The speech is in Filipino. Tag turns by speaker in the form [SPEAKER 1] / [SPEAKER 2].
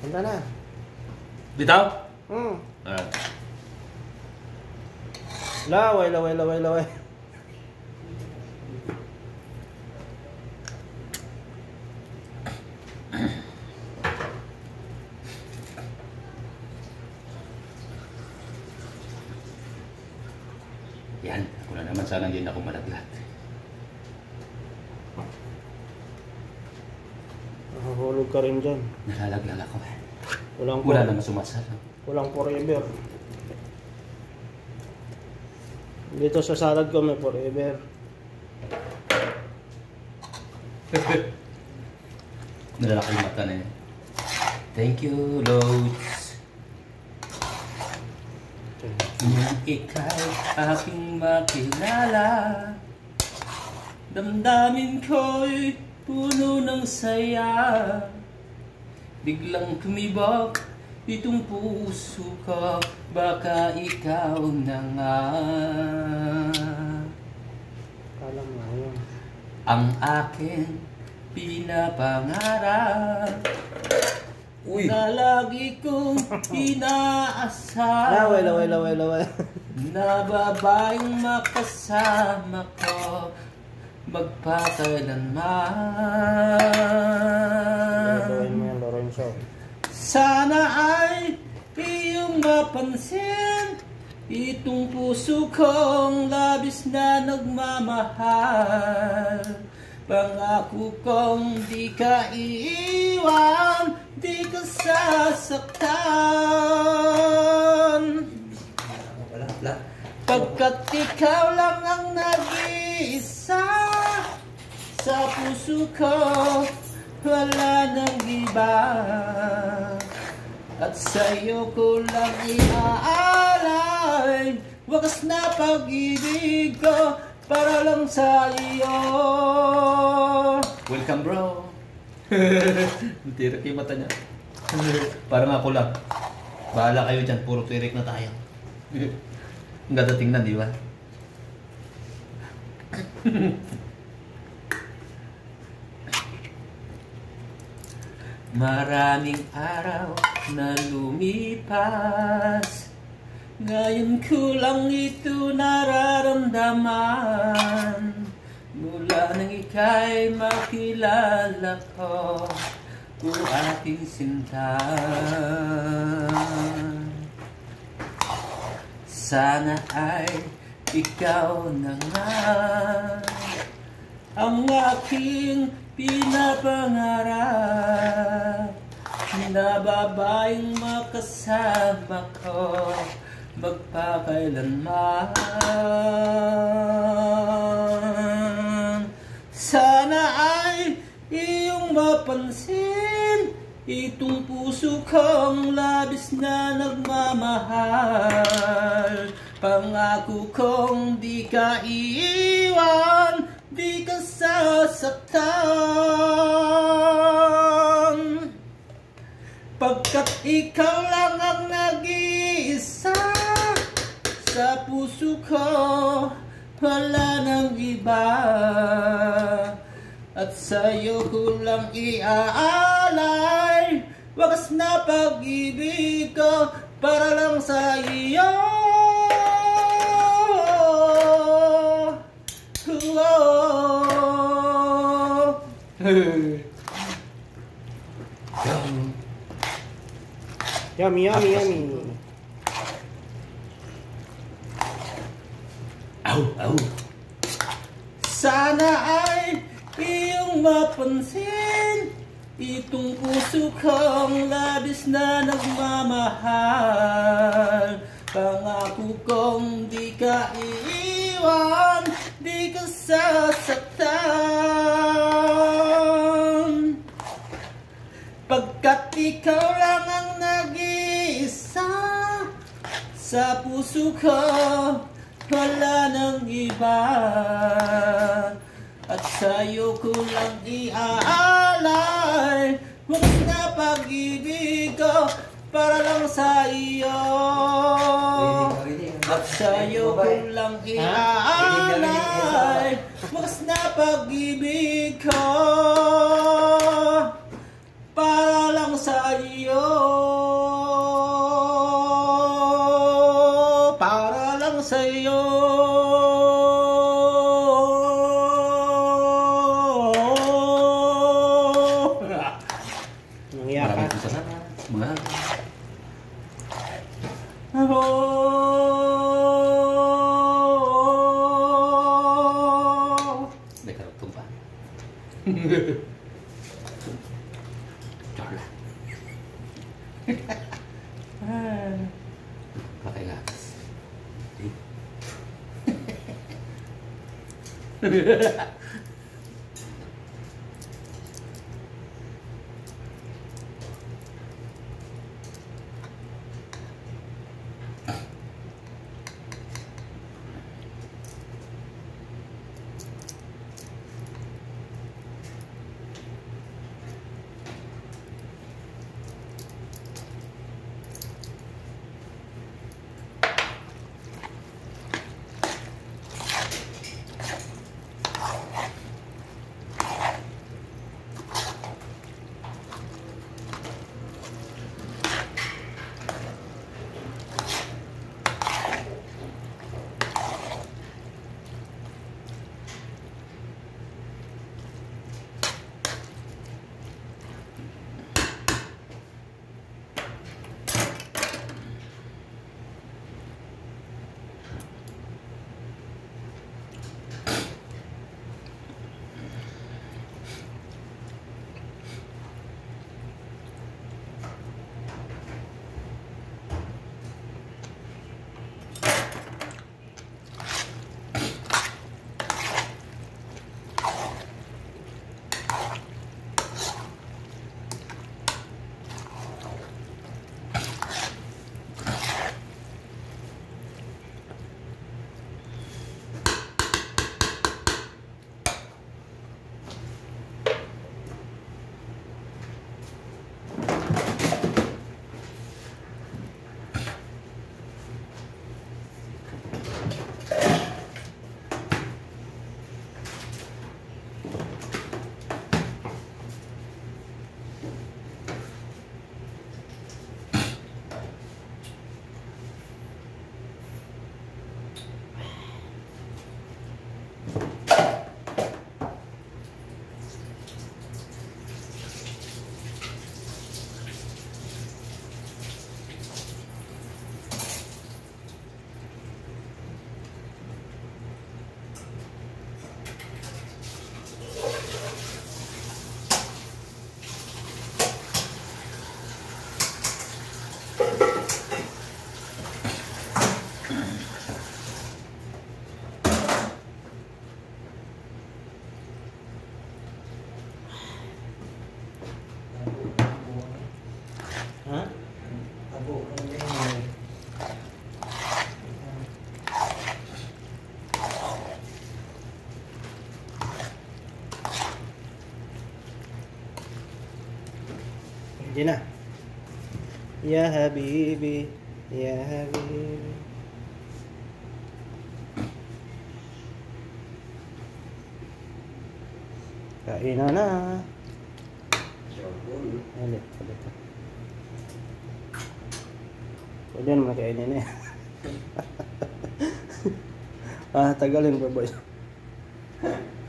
[SPEAKER 1] Punta na.
[SPEAKER 2] Bitaw?
[SPEAKER 1] Ah. Laway.
[SPEAKER 2] Yan, ako na naman sana hindi ako malaglat.
[SPEAKER 1] Nakahulog ka rin dyan.
[SPEAKER 2] Nalalaglag ako eh.
[SPEAKER 1] Wala
[SPEAKER 2] naman sumasala.
[SPEAKER 1] Walang forever. Dito sa salad ko may forever.
[SPEAKER 2] Nalalaki yung mata na yun. Thank you, Loads. Nung ika'y aking makilala, damdamin ko'y puno ng saya. Biglang tumibok itong puso ko, baka ikaw na nga.
[SPEAKER 1] Kala mo nga yun.
[SPEAKER 2] Ang aking pinapangarap, na lagi kong inaasar.
[SPEAKER 1] Laway.
[SPEAKER 2] Na babaeng makasama ko magpakailanman.
[SPEAKER 1] Lorenzo.
[SPEAKER 2] Sana ay iyong mapansin itong puso kong labis na nagmamahal. Pangako kong di ka iiwan, di ka sasaktan. Pagkat ikaw lang ang nag-iisa sa puso ko, wala nang iba. At sa'yo ko lang iaalay wagas na pag-ibig ko para lang sa iyo. Welcome, bro. Tirik yung mata niya. Parang ako lang. Bahala kayo dyan, puro tirik na tayo. Ang ganda tingnan, di ba? Maraming araw na lumipas, ngayon ko lang ito nararamdaman. Mula nang ika'y makilala ko, o aking sinta. Sana ay ikaw na nga ang aking pinapangarap, na babaeng makasama ko magpakailanman. Sana ay iyong mapansin itong puso kong labis na nagmamahal. Pangako kong di ka iiwan, di ka sasaktan. Pagkat ikaw lang ang nag-iisa sa puso ko, wala nang iba. At sa'yo ko lang iaalay wagas na pag-ibig ko para lang sa iyo.
[SPEAKER 1] Yummy.
[SPEAKER 2] Au. Sana ay iyong mapansin itong puso kong labis na nagmamahal. Pangako kong di ka iiwan, di ka sasaktan. Pagkat ikaw lang ang nag-iisa sa puso ko, wala nang iba. At sa'yo ko lang iaalay wagas na pag-ibig ko para lang sa iyo. At sa'yo ko lang iaalay wagas na pag-ibig ko para lang sa iyo. sa iyo.
[SPEAKER 1] Nangiyak ka.
[SPEAKER 2] Maraming salamat. Mahal. May karugtong pa. Charla. Kakailangas.
[SPEAKER 1] Diyan na. Ya Habibi, Ya Habibi. Kain na. Alit. Pwede naman kainin eh. Tagalin pa boy.